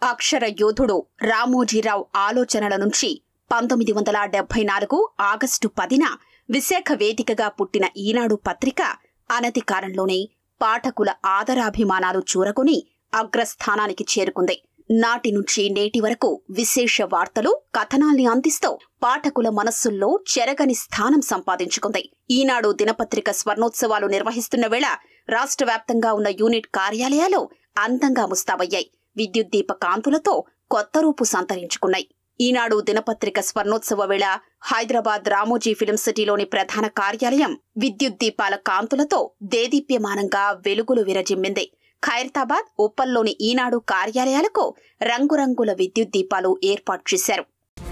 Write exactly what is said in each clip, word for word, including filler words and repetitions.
అక్షర యోధుడు రామోజీరావు ఆలోచనల నుంచి పంతొమ్మిది వందల డెబ్బై నాలుగు ఆగస్టు పదిన విశాఖ వేదికగా పుట్టిన ఈనాడు పత్రిక అనతి కాలంలోనే పాఠకుల ఆదరాభిమానాలు చూరకొని అగ్రస్థానానికి చేరుకుంది. నాటి నుంచి నేటి వరకు విశేష వార్తలు, కథనాల్ని అందిస్తూ పాఠకుల మనస్సుల్లో చెరగని స్థానం సంపాదించుకుంది. ఈనాడు దినపత్రిక స్వర్ణోత్సవాలు నిర్వహిస్తున్న వేళ రాష్ట్ర వ్యాప్తంగా ఉన్న యూనిట్ కార్యాలయాలు అందంగా ముస్తాబయ్యాయి. విద్యుత్ దీప కాంతులతో కొత్త రూపు సంతరించుకున్నాయి. ఈనాడు దినపత్రిక స్వర్ణోత్సవ వేళ హైదరాబాద్ రామోజీ ఫిలిం సిటీలోని ప్రధాన కార్యాలయం విద్యుత్ దీపాల కాంతులతో దేదీప్యమానంగా వెలుగులు విరజిమ్మింది. ఖైరతాబాద్, ఉప్పల్లోని ఈనాడు కార్యాలయాలకు రంగురంగుల విద్యుత్ దీపాలు ఏర్పాటు చేశారు.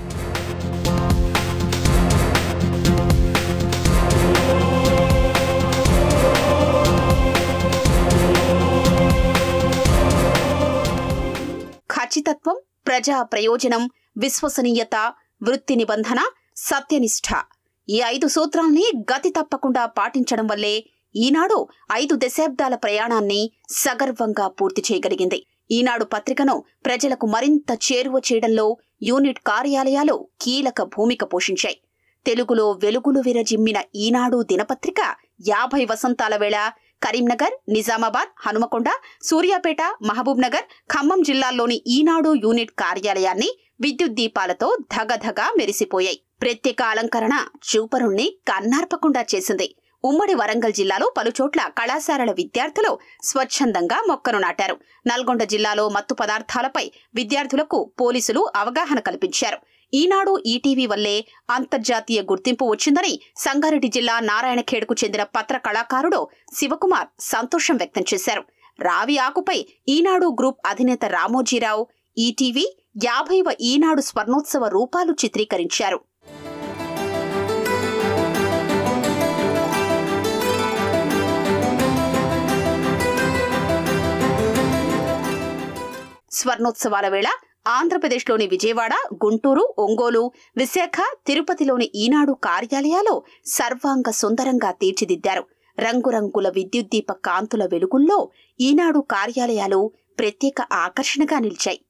ఖచ్చితత్వం, ప్రజా ప్రయోజనం, విశ్వసనీయత, వృత్తి నిబంధన, సత్యనిష్ఠ ఈ ఐదు సూత్రాల్ని గతి తప్పకుండా పాటించడం వల్లే ఈనాడు ఐదు దశాబ్దాల ప్రయాణాన్ని సగర్వంగా పూర్తి చేయగలిగింది. ఈనాడు పత్రికను ప్రజలకు మరింత చేరువ చేయడంలో యూనిట్ కార్యాలయాలు కీలక భూమిక పోషించాయి. తెలుగులో వెలుగులు విరజిమ్మిన ఈనాడు దినపత్రిక యాభై వసంతాల వేళ కరీంనగర్, నిజామాబాద్, హనుమకొండ, సూర్యాపేట, మహబూబ్ నగర్, ఖమ్మం జిల్లాల్లోని ఈనాడు యూనిట్ కార్యాలయాన్ని విద్యుత్ దీపాలతో ధగధగా మెరిసిపోయాయి. ప్రత్యేక అలంకరణ చూపరుణ్ణి కన్నార్పకుండా చేసింది. ఉమ్మడి వరంగల్ జిల్లాలో పలుచోట్ల కళాశాలల విద్యార్థులు స్వచ్ఛందంగా మొక్కను నాటారు. నల్గొండ జిల్లాలో మత్తు పదార్థాలపై విద్యార్థులకు పోలీసులు అవగాహన కల్పించారు. ఈనాడు, ఈటీవీ వల్లే అంతర్జాతీయ గుర్తింపు వచ్చిందని సంగారెడ్డి జిల్లా నారాయణఖేడ్కు చెందిన పత్ర కళాకారుడు శివకుమార్ సంతోషం వ్యక్తం చేశారు. రావి ఆకుపై ఈనాడు గ్రూప్ అధినేత రామోజీరావు, ఈటీవీ యాభైవ ఈనాడు స్వర్ణోత్సవ రూపాలు చిత్రీకరించారు. స్వర్ణోత్సవాల వేళ ఆంధ్రప్రదేశ్లోని విజయవాడ, గుంటూరు, ఒంగోలు, విశాఖ, తిరుపతిలోని ఈనాడు కార్యాలయాలు సర్వాంగ సుందరంగా తీర్చిదిద్దారు. రంగురంగుల విద్యుత్ దీప కాంతుల వెలుగుల్లో ఈనాడు కార్యాలయాలు ప్రత్యేక ఆకర్షణగా నిలిచాయి.